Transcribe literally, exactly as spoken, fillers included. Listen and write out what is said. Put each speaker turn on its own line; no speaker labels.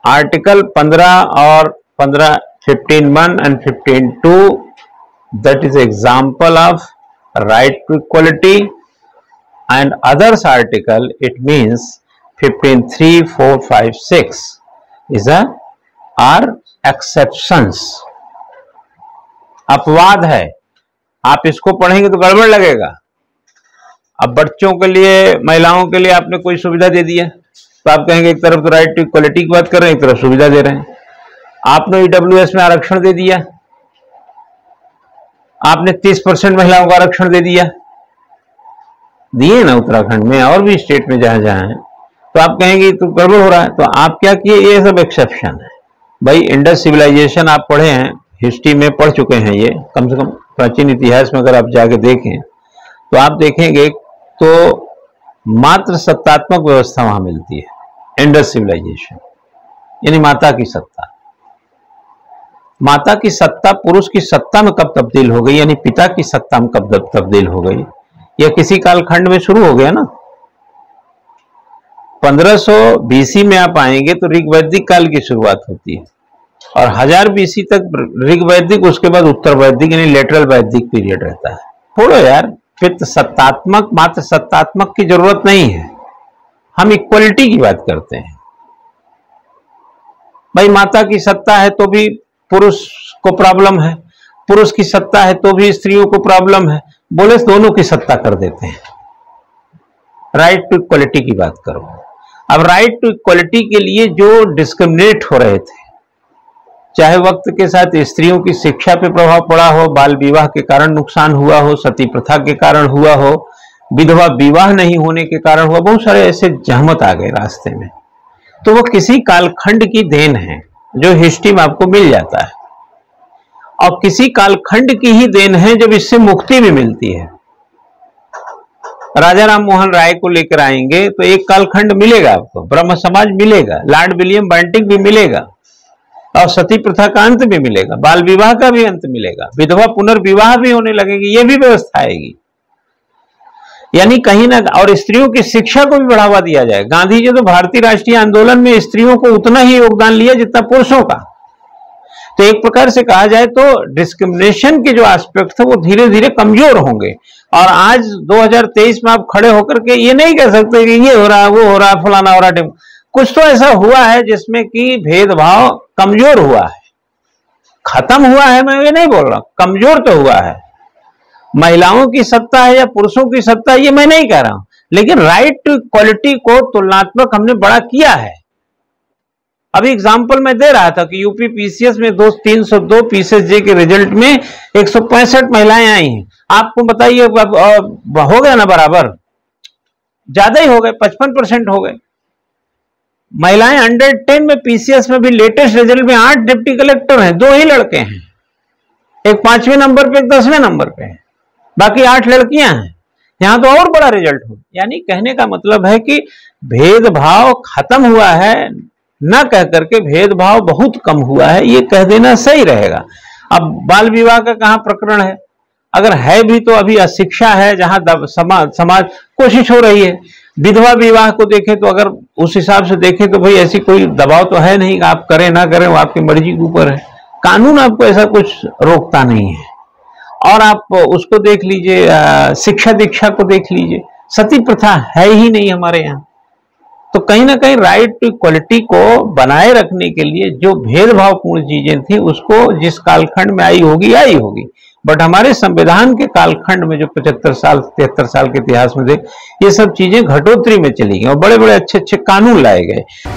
Article पंद्रह और पंद्रह fifteen one and fifteen two, that is example of right to equality, and others article it means fifteen three four five six is a are exceptions. अपवाद है, आप इसको पढ़ेंगे तो गड़बड़ लगेगा। अब बच्चों के लिए, महिलाओं के लिए आपने कोई सुविधा दे दिया तो आप कहेंगे एक तरफ तो राइट टू इक्वलिटी की बात कर रहे हैं, एक तरफ सुविधा दे रहे हैं। आपने ईडब्ल्यूएस में आरक्षण दे दिया, आपने तीस परसेंट महिलाओं को आरक्षण दे दिया, दिए ना उत्तराखंड में और भी स्टेट में जहां जहां है, तो आप कहेंगे तो गड़बड़ हो रहा है। तो आप क्या किए, ये सब एक्सेप्शन है भाई। इंडस सिविलाइजेशन आप पढ़े हैं, हिस्ट्री में पढ़ चुके हैं, ये कम से कम प्राचीन इतिहास में अगर आप जाके देखें तो आप देखेंगे तो मात्र सत्तात्मक व्यवस्था वहां मिलती है। इंडस सिविलाइजेशन यानी माता की सत्ता। माता की सत्ता पुरुष की सत्ता में कब तब्दील हो गई, यानी पिता की सत्ता में कब तब्दील हो गई, यह किसी कालखंड में शुरू हो गया ना। पंद्रह सौ बीसी में आप आएंगे तो ऋग्वैदिक काल की शुरुआत होती है और हजार बीसी तक ऋग्वैदिक, उसके बाद उत्तर वैदिक यानी लेटरल वैदिक पीरियड रहता है। छोड़ो यार, फिर सत्तात्मक, मात्र सत्तात्मक की जरूरत नहीं है, हम इक्वलिटी की बात करते हैं। भाई माता की सत्ता है तो भी पुरुष को प्रॉब्लम है, पुरुष की सत्ता है तो भी स्त्रियों को प्रॉब्लम है, बोले दोनों की सत्ता कर देते हैं। राइट टू इक्वलिटी की बात करो। अब राइट टू इक्वलिटी के लिए जो डिस्क्रिमिनेट हो रहे थे, चाहे वक्त के साथ स्त्रियों की शिक्षा पे प्रभाव पड़ा हो, बाल विवाह के कारण नुकसान हुआ हो, सती प्रथा के कारण हुआ हो, विधवा विवाह नहीं होने के कारण हुआ, बहुत सारे ऐसे जहमत आ गए रास्ते में, तो वो किसी कालखंड की देन है जो हिस्ट्री में आपको मिल जाता है, और किसी कालखंड की ही देन है जब इससे मुक्ति भी मिलती है। राजा राम मोहन राय को लेकर आएंगे तो एक कालखंड मिलेगा आपको, ब्रह्म समाज मिलेगा, लॉर्ड विलियम बेंटिंक भी मिलेगा, और सती प्रथा का अंत भी मिलेगा, बाल विवाह का भी अंत मिलेगा, विधवा पुनर्विवाह भी होने लगेगी, ये भी व्यवस्था आएगी। यानी कहीं ना, और स्त्रियों की शिक्षा को भी बढ़ावा दिया जाए। गांधी जी तो भारतीय राष्ट्रीय आंदोलन में स्त्रियों को उतना ही योगदान लिया जितना पुरुषों का। तो एक प्रकार से कहा जाए तो डिस्क्रिमिनेशन के जो एस्पेक्ट थे वो धीरे धीरे कमजोर होंगे। और आज दो हज़ार तेईस में आप खड़े होकर के ये नहीं कह सकते कि ये हो रहा है, वो हो रहा है, फलाना हो रहा है। कुछ तो ऐसा हुआ है जिसमें कि भेदभाव कमजोर हुआ है, खत्म हुआ है, मैं ये नहीं बोल रहा, कमजोर तो हुआ है। महिलाओं की सत्ता है या पुरुषों की सत्ता है ये मैं नहीं कह रहा हूं, लेकिन राइट टू इक्वलिटी को तुलनात्मक हमने बड़ा किया है। अभी एग्जाम्पल मैं दे रहा था कि यूपी पीसीएस में दो तीन सौ दो पीसीएस के रिजल्ट में एक सौ पैंसठ महिलाएं आई हैं। आपको बताइए हो गया ना बराबर, ज्यादा ही हो गए, पचपन परसेंट हो गए महिलाएं। अंडर टेन में पीसीएस में भी लेटेस्ट रिजल्ट में आठ डिप्टी कलेक्टर हैं, दो ही लड़के हैं, एक पांचवें नंबर पे एक दसवें नंबर पे है, बाकी आठ लड़कियां हैं। यहां तो और बड़ा रिजल्ट हो। यानी कहने का मतलब है कि भेदभाव खत्म हुआ है, न कह करके भेदभाव बहुत कम हुआ है, ये कह देना सही रहेगा। अब बाल विवाह का कहां प्रकरण है, अगर है भी तो अभी अशिक्षा है, जहां समाज समाज कोशिश हो रही है। विधवा विवाह को देखें तो अगर उस हिसाब से देखें तो भाई ऐसी कोई दबाव तो है नहीं, आप करें ना करें वो आपकी मर्जी के ऊपर है, कानून आपको ऐसा कुछ रोकता नहीं है। और आप उसको देख लीजिए, शिक्षा दीक्षा को देख लीजिए, सती प्रथा है ही नहीं हमारे यहाँ। तो कहीं ना कहीं राइट टू इक्वलिटी को बनाए रखने के लिए जो भेदभावपूर्ण चीजें थी उसको जिस कालखंड में आई होगी आई होगी, बट हमारे संविधान के कालखंड में जो पचहत्तर साल तिहत्तर साल के इतिहास में देख, ये सब चीजें घटोत्तरी में चली गई और बड़े बड़े अच्छे अच्छे कानून लाए गए।